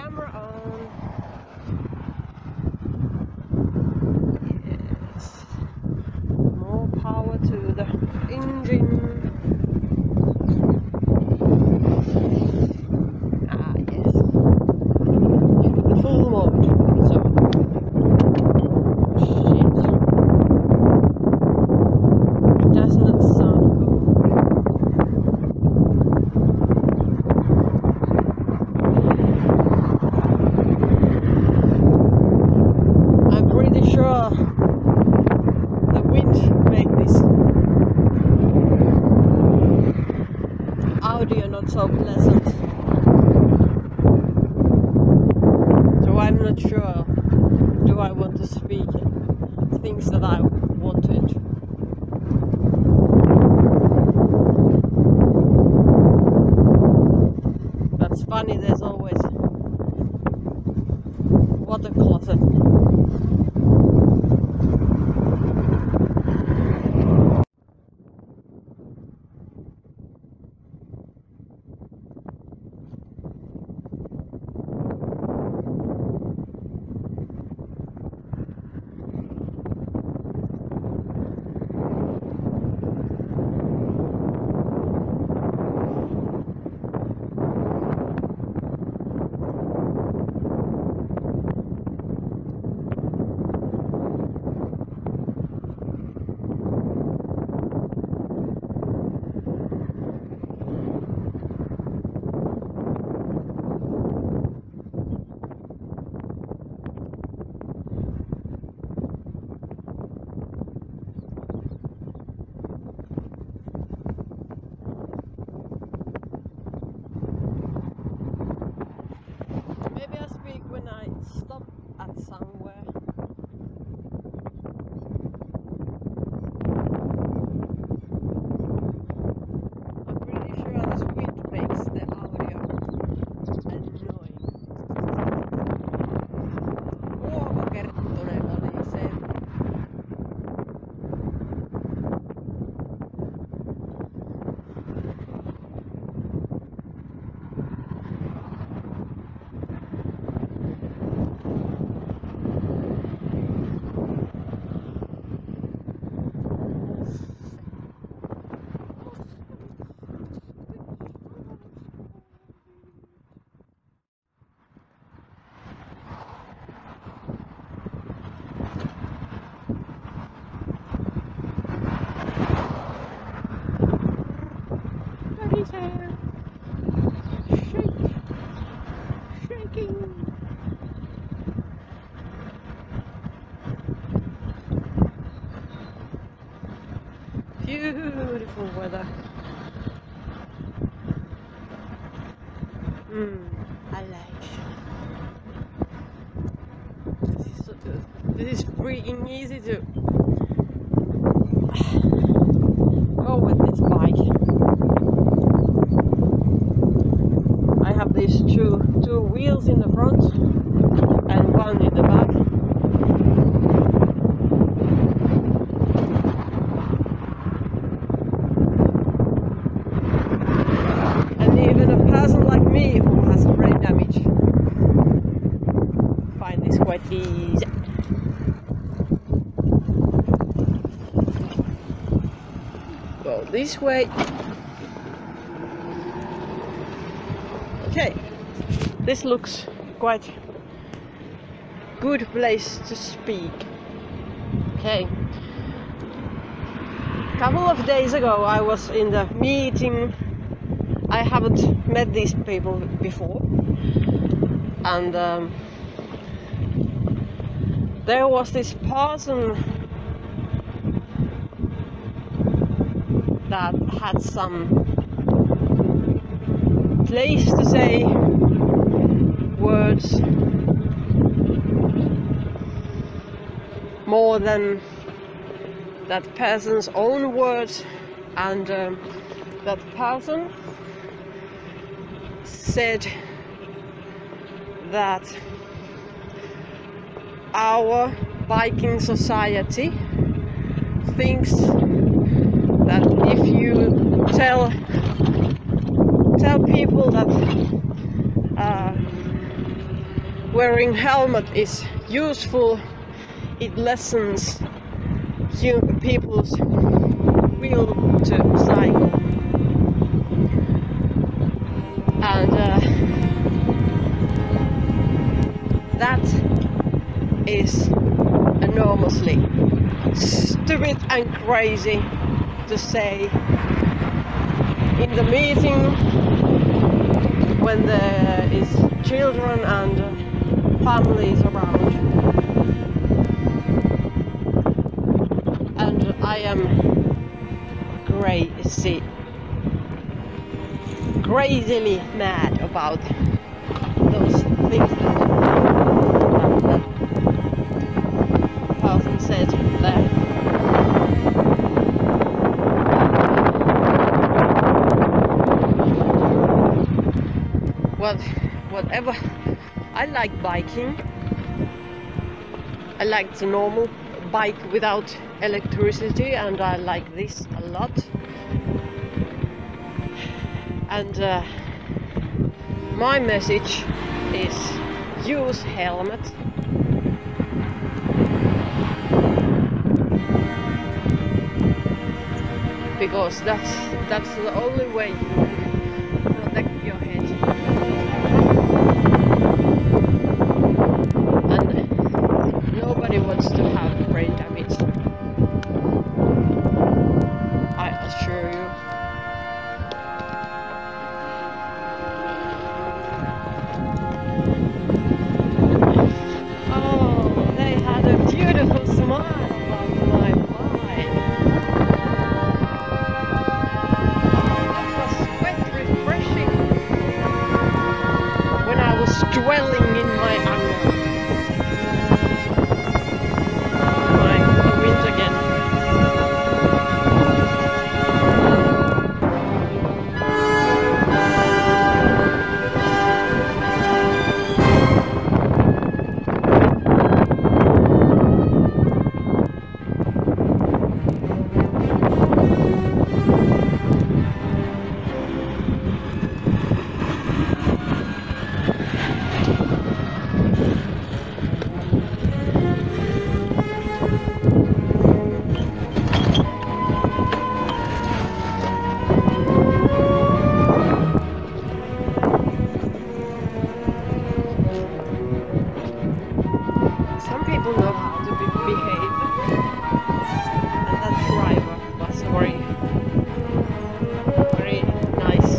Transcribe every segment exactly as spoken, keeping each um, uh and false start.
camera on. Yes. More power to the engine. Ah, yes. The full mode. So. Shit. It does not sound good. I'm pretty sure the wind makes this audio not so pleasant. So I'm not sure, do I want to speak things that I wanted. That's funny, there's always water closet. Maybe I speak when I stop at somewhere. I'm pretty sure this wind makes the audio annoying. Uomo Kerttunen oli se. Shake, shaking. Beautiful weather. Hmm, I like. This is so good. This is freaking easy to go with this bike. I have these two two wheels in the front and one in the back. And even a person like me who has brain damage find this quite easy. Go this way. Okay, this looks quite good place to speak. Okay, a couple of days ago I was in the meeting. I haven't met these people before, and um, there was this person that had some place to say words more than that person's own words, and um, that person said that our Viking society thinks that if you tell tell people that uh, wearing helmet is useful. It lessens you people's will to cycle, and uh, that is enormously stupid and crazy to say in the meeting when there is children and uh, families around. And I am crazy, crazily mad about those things that, that person said there. Well, whatever. I like biking. I like the normal bike without electricity, and I like this a lot. And uh, my message is use helmet. Because that's that's the only way you can protect your head. And nobody wants to have brain damage, I assure you. Oh, they had a beautiful smile on my mind. Oh, that was quite refreshing when I was dwelling in my anger. My a wind again. Some people know how to be behave, and that driver was very, very nice.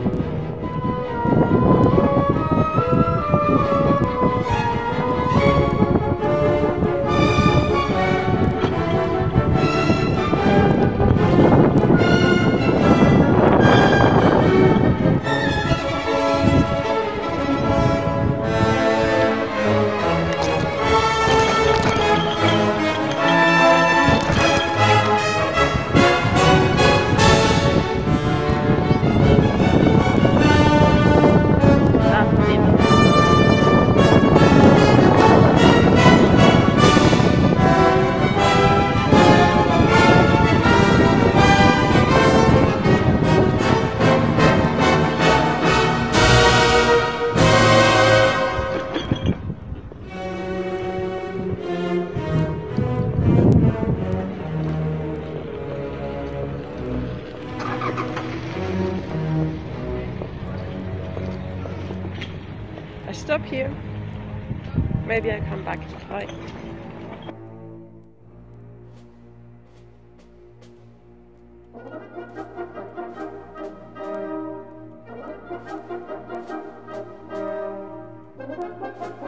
I stop here. Maybe I come back. Bye. Thank you.